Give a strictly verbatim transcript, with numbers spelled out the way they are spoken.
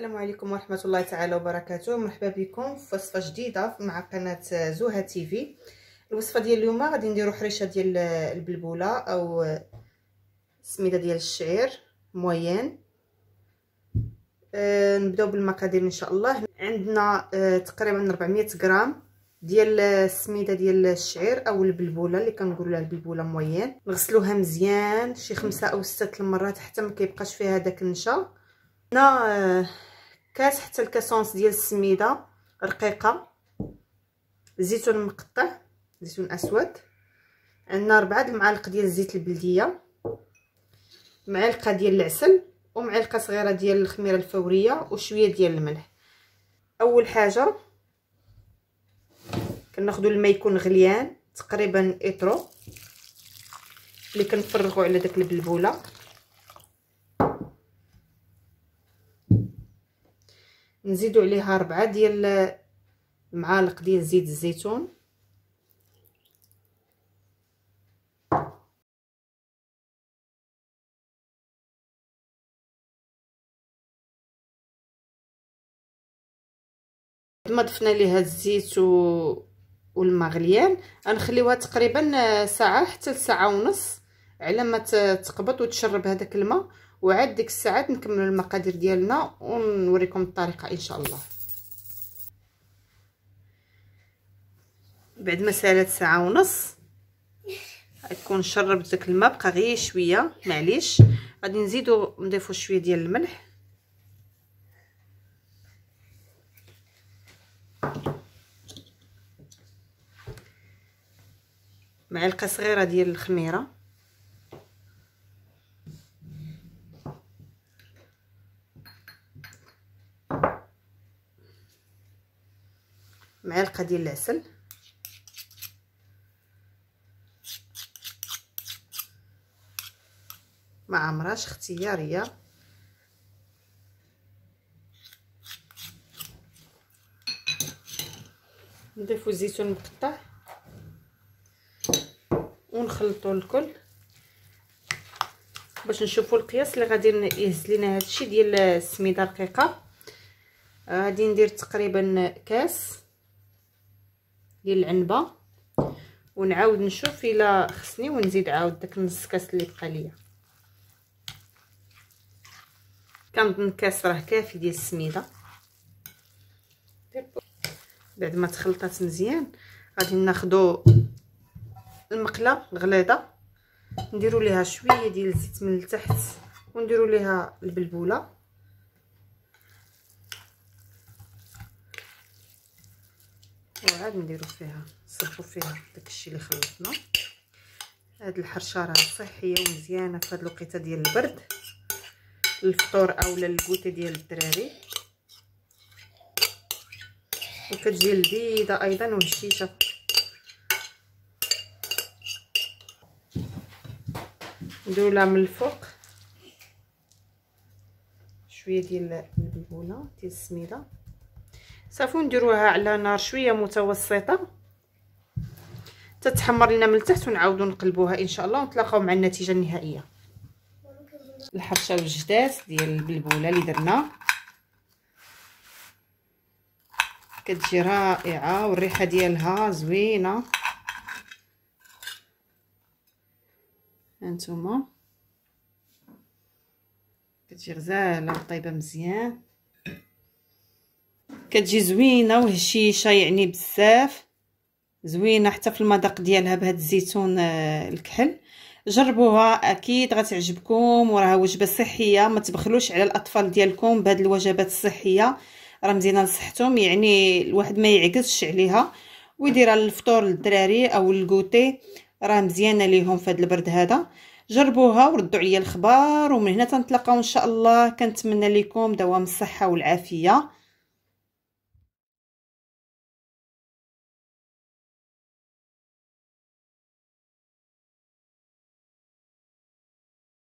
السلام عليكم ورحمه الله تعالى وبركاته. مرحبا بكم في وصفه جديده مع قناه زوها تيفي. الوصفه ديال اليوم غادي نديرو حريشه ديال البلبوله او سميده ديال الشعير موين. أه نبداو بالمقادير ان شاء الله. عندنا أه تقريبا أربعمية غرام ديال السميده ديال الشعير او البلبوله اللي كنقولوا لها البلبوله موين. نغسلوها مزيان شي خمسة او ستة المرات حتى ما كيبقاش فيها داك النشا. هنا كاس حتى الكاسونس ديال السميده رقيقه، زيتون مقطع زيتون اسود، عندنا أربعة المعالق ديال الزيت البلديه، معلقه ديال العسل ومعلقه صغيره ديال الخميره الفوريه وشويه ديال الملح. اول حاجه كناخذوا الماء يكون غليان تقريبا اطرو اللي كنفرغوا على داك البلبوله. نزيدوا عليها أربعة ديال المعالق ديال زيت الزيتون، ما ضفنا ليها الزيت و... والماء غليان غنخليوها تقريبا ساعه حتى لساعه ونص على ما تقبط وتشرب هذاك الماء، وعاد ديك الساعات نكملوا المقادير ديالنا ونوريكم الطريقه ان شاء الله. بعد ما سالت ساعه ونص غتكون شربت داك الماء، بقى غير شويه معليش. غادي نزيدو نضيفو شويه ديال الملح، معلقه صغيره ديال الخميره، معلقه ديال العسل، ما عمراش اختياريه، نضيفو الزيتون مقطع ونخلطو الكل باش نشوفوا القياس اللي غادي يهز لينا هادشي ديال السميده الرقيقه. غادي ندير تقريبا كاس ديال العنبه ونعاود نشوف الا خصني ونزيد عاود داك نص كاس اللي بقى ليا. كنظن كاس راه كافي ديال السميده. بعد ما تخلطات مزيان غادي ناخذوا المقله غليظه نديروا ليها شويه ديال الزيت من التحت ونديروا ليها البلبوله، وعاد نديروا فيها نصبوا فيها داكشي اللي خلطنا. هاد الحرشه راه صحيه ومزيانه في هاد الوقيته ديال البرد، الفطور اولا الكوتي ديال الدراري، وكتجي لذيذه ايضا وهشيشه. نديرو لها من الفوق شويه ديال البلبوله ديال السميده صافي، نديروها على نار شويه متوسطه تتحمر لنا من التحت ونعاودو نقلبوها ان شاء الله ونتلاقاو مع النتيجه النهائيه. الحرشه والجدات ديال البلبوله اللي درنا كتجي رائعه والريحه ديالها زوينه. هانتوما كتجي غزاله وطيبه مزيان، كتجي زوينه وهشيشه يعني بزاف زوينه حتى في المذاق ديالها بهاد الزيتون الكحل. جربوها اكيد غتعجبكم، وراها وجبه صحيه، ما تبخلوش على الاطفال ديالكم بهاد الوجبات الصحيه، راه مزيانه لصحتهم، يعني الواحد ما يعكسش عليها ويديرها للفطور للدراري او الكوتي، راه مزيانه ليهم في هذا البرد هذا. جربوها وردوا عليا الخبر، ومن هنا تنتلاقاو ان شاء الله. كنتمنى لكم دوام الصحه والعافيه.